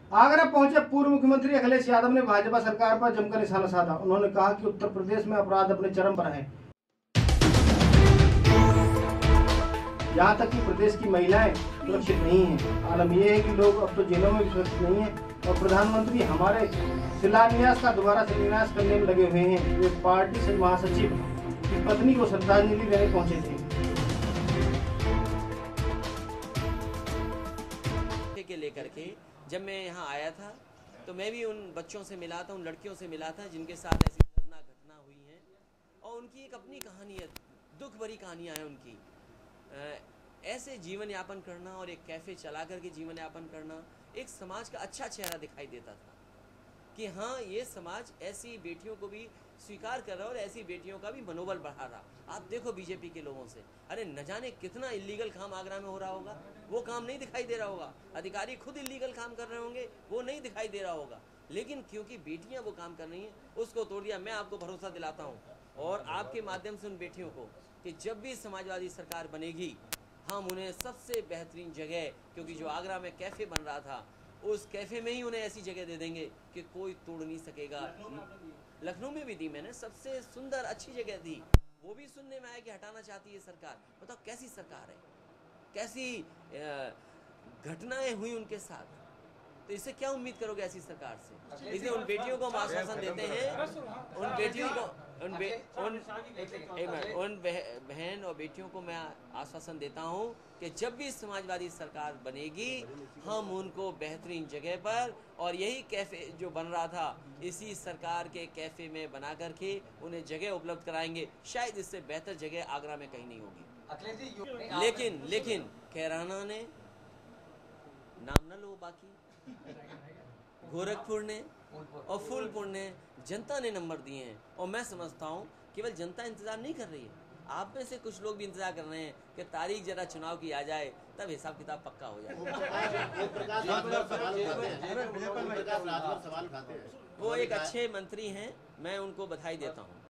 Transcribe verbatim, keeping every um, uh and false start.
आगरा पहुंचे पूर्व मुख्यमंत्री अखिलेश यादव ने भाजपा सरकार पर जमकर निशाना साधा। उन्होंने कहा कि उत्तर प्रदेश में अपराध अपने चरम पर है। यहाँ तक कि प्रदेश की महिलाएं सुरक्षित नहीं हैं। आलम यह है कि लोग अब तो जेलों में भी सुरक्षित नहीं हैं और प्रधानमंत्री हमारे शिलान्यास का दोबारा शिलान्यास करने में लगे हुए हैं। वे पार्टी से महासचिव की पत्नी को श्रद्धांजलि देने पहुंचे थे। के लेकर के जब मैं यहाँ आया था तो मैं भी उन बच्चों से मिला था, उन लड़कियों से मिला था जिनके साथ ऐसी दर्दनाक घटना हुई है और उनकी एक अपनी कहानी है, दुख भरी कहानियाँ हैं उनकी। ऐसे जीवन यापन करना और एक कैफ़े चला करके जीवन यापन करना एक समाज का अच्छा चेहरा दिखाई देता था कि हाँ, ये समाज ऐसी बेटियों को भी स्वीकार कर रहा है और ऐसी बेटियों का भी मनोबल बढ़ा रहा। आप देखो बीजेपी के लोगों से, अरे न जाने कितना इलीगल काम आगरा में हो रहा होगा, वो काम नहीं दिखाई दे रहा होगा। अधिकारी खुद इलीगल काम कर रहे होंगे, वो नहीं दिखाई दे रहा होगा, लेकिन क्योंकि बेटियां वो काम कर रही हैं उसको तोड़ दिया। मैं आपको भरोसा दिलाता हूँ और आपके माध्यम से उन बेटियों को कि जब भी समाजवादी सरकार बनेगी हम उन्हें सबसे बेहतरीन जगह, क्योंकि जो आगरा में कैफ़े बन रहा था उस कैफ़े में ही उन्हें ऐसी जगह दे देंगे कि कोई तोड़ नहीं सकेगा। लखनऊ में भी दी मैंने, सबसे सुंदर अच्छी जगह दी। वो भी सुनने में आया कि हटाना चाहती है सरकार। बताओ कैसी सरकार है, कैसी घटनाएं हुई उनके साथ। तो इससे क्या उम्मीद करोगे ऐसी सरकार से? इसलिए उन बेटियों को हम आश्वासन देते हैं, उन बेटियों को उन बे, उन उन बहन और बेटियों को मैं आश्वासन देता हूं कि जब भी समाजवादी सरकार बनेगी हम उनको बेहतरीन जगह पर, और यही कैफ़े जो बन रहा था इसी सरकार के कैफ़े में बना करके उन्हें जगह उपलब्ध कराएंगे। शायद इससे बेहतर जगह आगरा में कहीं नहीं होगी। लेकिन लेकिन कैराना ने, नाम न लो बाकी, गोरखपुर ने और फूलपुर ने जनता ने नंबर दिए हैं और मैं समझता हूँ केवल जनता इंतजार नहीं कर रही है, आप में से कुछ लोग भी इंतजार कर रहे हैं कि तारीख जरा चुनाव की आ जाए तब हिसाब किताब पक्का हो जाए। वो एक अच्छे मंत्री हैं, मैं उनको बधाई देता हूँ।